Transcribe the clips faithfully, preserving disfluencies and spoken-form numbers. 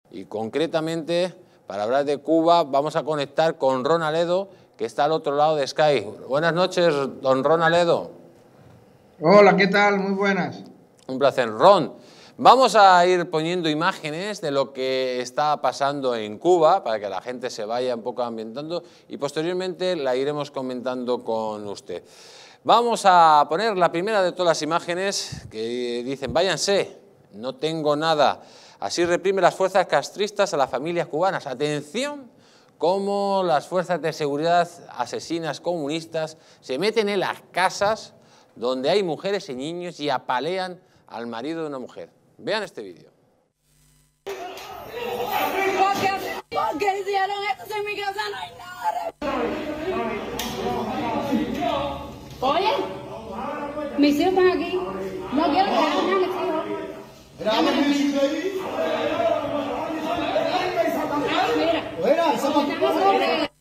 Y concretamente, para hablar de Cuba, vamos a conectar con Ron Aledo, que está al otro lado de Sky. Buenas noches, don Ron Aledo. Hola, ¿qué tal? Muy buenas. Un placer. Ron, vamos a ir poniendo imágenes de lo que está pasando en Cuba, para que la gente se vaya un poco ambientando, y posteriormente la iremos comentando con usted. Vamos a poner la primera de todas las imágenes que dicen, váyanse, no tengo nada. Así reprime las fuerzas castristas a las familias cubanas. Atención, cómo las fuerzas de seguridad asesinas comunistas se meten en las casas donde hay mujeres y niños y apalean al marido de una mujer. Vean este vídeo. ¿Por qué, ¿Por qué hicieron esto? En mi casa no hay nada. Oye, mis hijos están aquí. No quiero que hagan nada, mis hijos. Mira, mira, estamos sobre.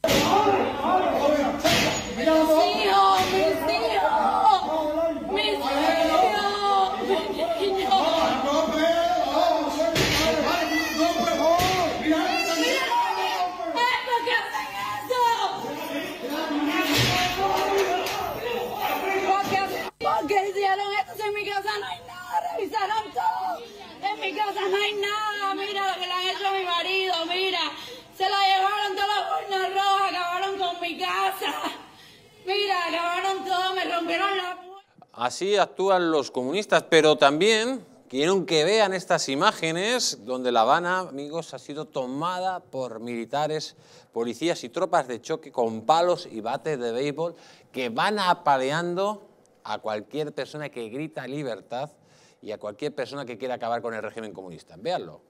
No hay nada, mira lo que le han hecho a mi marido, mira, se la llevaron todas las boinas rojas, acabaron con mi casa, mira, acabaron todo, me rompieron la puerta. Así actúan los comunistas, pero también quieren que vean estas imágenes donde La Habana, amigos, ha sido tomada por militares, policías y tropas de choque con palos y bates de béisbol que van apaleando a cualquier persona que grita libertad y a cualquier persona que quiera acabar con el régimen comunista. Véanlo.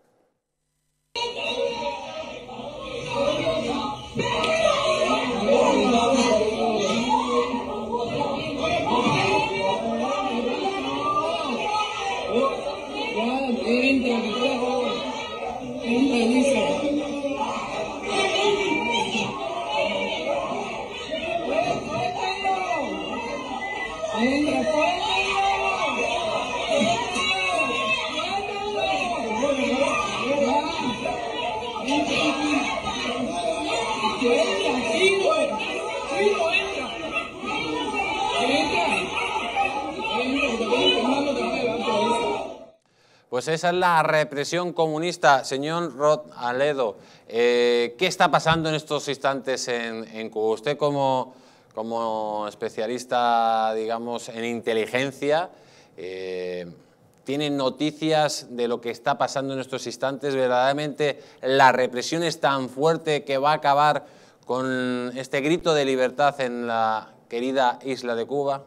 Pues esa es la represión comunista. Señor Ron Aledo, eh, ¿qué está pasando en estos instantes en, en Cuba? Usted como, como especialista, digamos, en inteligencia, eh, ¿tiene noticias de lo que está pasando en estos instantes? ¿Verdaderamente la represión es tan fuerte que va a acabar con este grito de libertad en la querida isla de Cuba?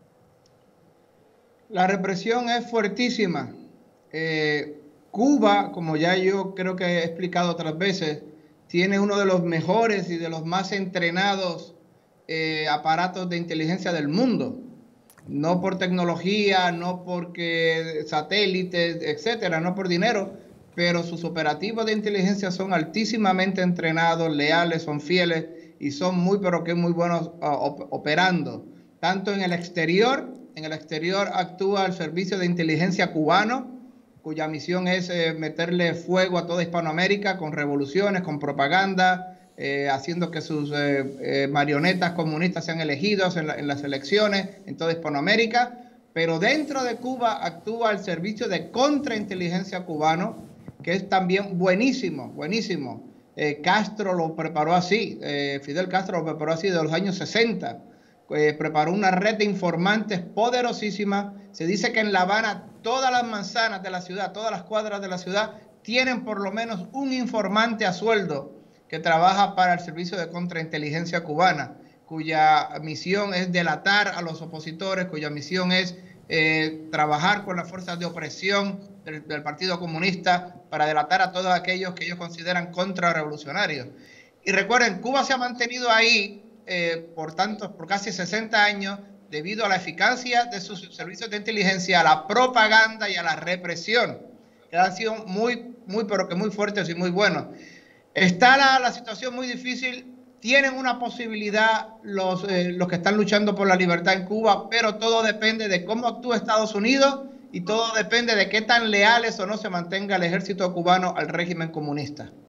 La represión es fuertísima. Eh, Cuba, como ya yo creo que he explicado otras veces, tiene uno de los mejores y de los más entrenados eh, aparatos de inteligencia del mundo. No por tecnología, no porque satélites, etcétera, no por dinero, pero sus operativos de inteligencia son altísimamente entrenados, leales, son fieles y son muy, pero que muy buenos uh, operando. Tanto en el exterior, en el exterior actúa el Servicio de Inteligencia Cubano, cuya misión es eh, meterle fuego a toda Hispanoamérica con revoluciones, con propaganda, eh, haciendo que sus eh, eh, marionetas comunistas sean elegidos en, la, en las elecciones en toda Hispanoamérica. Pero dentro de Cuba actúa el Servicio de Contrainteligencia Cubano, que es también buenísimo, buenísimo. Eh, Castro lo preparó así, eh, Fidel Castro lo preparó así de los años sesenta. Eh, preparó una red de informantes poderosísima. Se dice que en La Habana todas las manzanas de la ciudad, todas las cuadras de la ciudad tienen por lo menos un informante a sueldo que trabaja para el Servicio de Contrainteligencia Cubana, cuya misión es delatar a los opositores, cuya misión es eh, trabajar con las fuerzas de opresión del, del Partido Comunista para delatar a todos aquellos que ellos consideran contrarrevolucionarios. Y recuerden, Cuba se ha mantenido ahí Eh, por tanto, por casi sesenta años, debido a la eficacia de sus servicios de inteligencia, a la propaganda y a la represión, que han sido muy, muy, pero que muy fuertes y muy buenos. Está la, la situación muy difícil, tienen una posibilidad los, eh, los que están luchando por la libertad en Cuba, pero todo depende de cómo actúa Estados Unidos y todo depende de qué tan leales o no se mantenga el ejército cubano al régimen comunista.